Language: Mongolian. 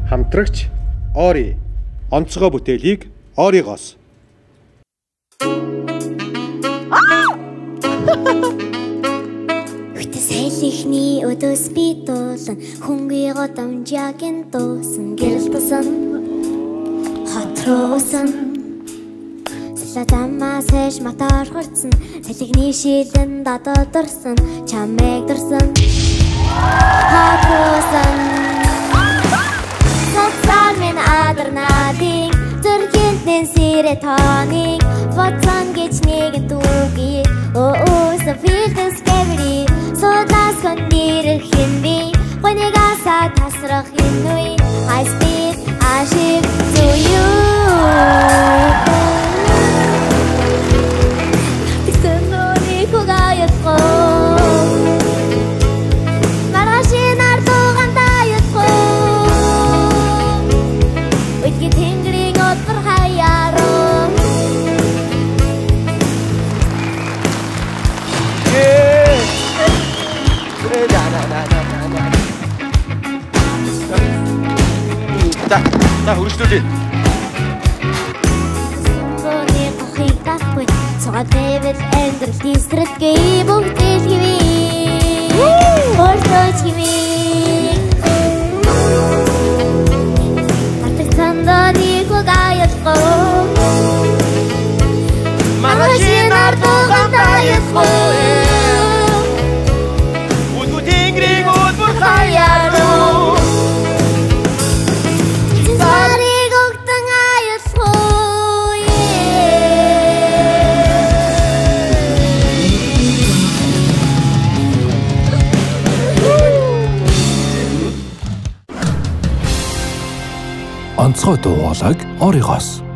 Хамтрагч Ори. Онцгой бүтээлийг Оригоос. Хэлихний өдөөс би дуулан хөнгий годамжаагийн дуусан гэрэл тусан хотроосон салатамаас хэш матар хурцсан салхины шилэн дадодорсон чамайг дурсан хотроосон сацсан мен адарнадing зөргинтэн сэрэ тооныг ватсан гэж нэгэн дүүгий so feel this scary so that's when you're hindi when you got sad tasrах hinui I speak ashib to you tisnoni kogayat ko marashin arto gandayat ko with you tingling out for hayaro За хөргөжлүүлээ. Сонгоны хахыг тахгүй цогц дэвэл амьдрал дистрэтгээ бүгдэл хивээ. Ордоч хивээ. Артцанданы гаясго. Марашин артогандаясго. Удутингриг удбур хаяро. Онцгой дуу хоолойг Оригоос